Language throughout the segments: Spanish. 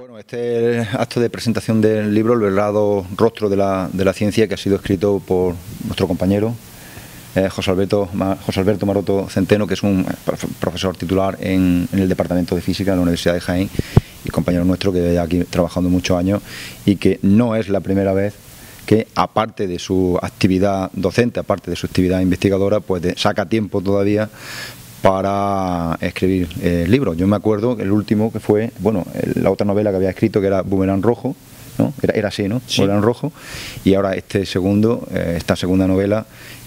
Bueno, este acto de presentación del libro, El verdadero rostro de la ciencia, que ha sido escrito por nuestro compañero José Alberto Maroto Centeno, que es un profesor titular en el Departamento de Física de la Universidad de Jaén y compañero nuestro que lleva aquí trabajando muchos años, y que no es la primera vez que, aparte de su actividad docente, aparte de su actividad investigadora, pues saca tiempo todavía para escribir libros. Yo me acuerdo que el último que fue, bueno, la otra novela que había escrito, que era Boomerang Rojo, ¿no? Era así, ¿no? Sí. Boomerang Rojo. Y ahora esta segunda novela,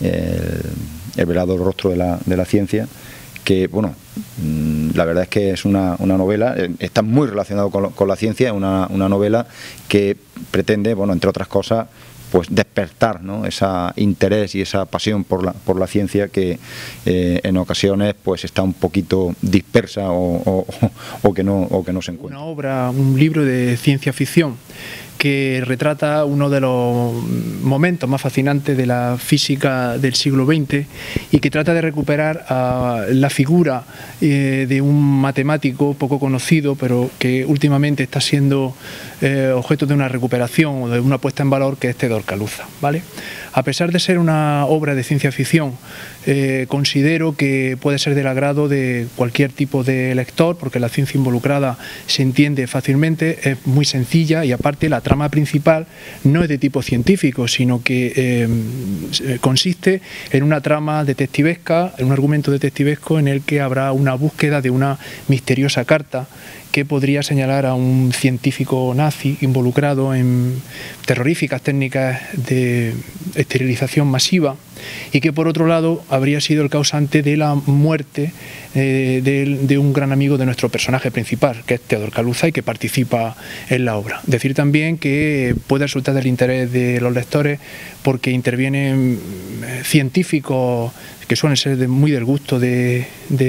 El verdadero rostro de la ciencia, que, bueno, la verdad es que es una novela, está muy relacionado con la ciencia, es una novela que pretende, bueno, entre otras cosas, pues despertar, ¿no?, ese interés y esa pasión por la ciencia que en ocasiones pues está un poquito dispersa o que no se encuentra. Una obra, un libro de ciencia ficción que retrata uno de los momentos más fascinantes de la física del siglo XX y que trata de recuperar la figura de un matemático poco conocido, pero que últimamente está siendo objeto de una recuperación o de una puesta en valor, que es Theodor Kaluza, ¿vale? A pesar de ser una obra de ciencia ficción, considero que puede ser del agrado de cualquier tipo de lector, porque la ciencia involucrada se entiende fácilmente, es muy sencilla, y aparte la trama principal no es de tipo científico, sino que consiste en una trama detectivesca, en un argumento detectivesco en el que habrá una búsqueda de una misteriosa carta que podría señalar a un científico nazi involucrado en terroríficas técnicas de esterilización masiva, y que por otro lado habría sido el causante de la muerte de un gran amigo de nuestro personaje principal, que es Theodor Kaluza, y que participa en la obra. Decir también que puede resultar del interés de los lectores porque intervienen científicos que suelen ser muy del gusto del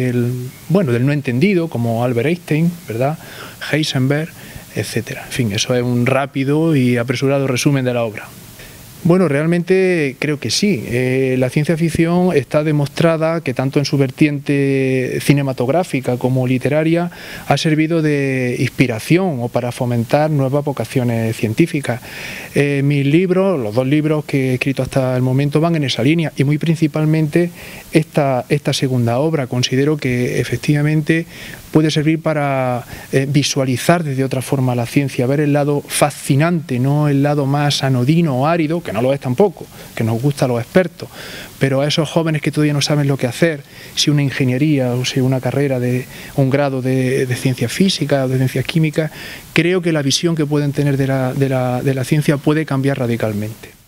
no entendido, como Albert Einstein, ¿verdad?, Heisenberg, etcétera. En fin, eso es un rápido y apresurado resumen de la obra. Bueno, realmente creo que sí. La ciencia ficción está demostrada que tanto en su vertiente cinematográfica como literaria ha servido de inspiración o para fomentar nuevas vocaciones científicas. Mis libros, los dos libros que he escrito hasta el momento, van en esa línea, y muy principalmente esta segunda obra. Considero que efectivamente puede servir para visualizar desde otra forma la ciencia, ver el lado fascinante, no el lado más anodino o árido, que no lo es tampoco, que nos gusta a los expertos, pero a esos jóvenes que todavía no saben lo que hacer, si una ingeniería o si una carrera de un grado de ciencia física o de ciencias químicas, creo que la visión que pueden tener de la ciencia puede cambiar radicalmente.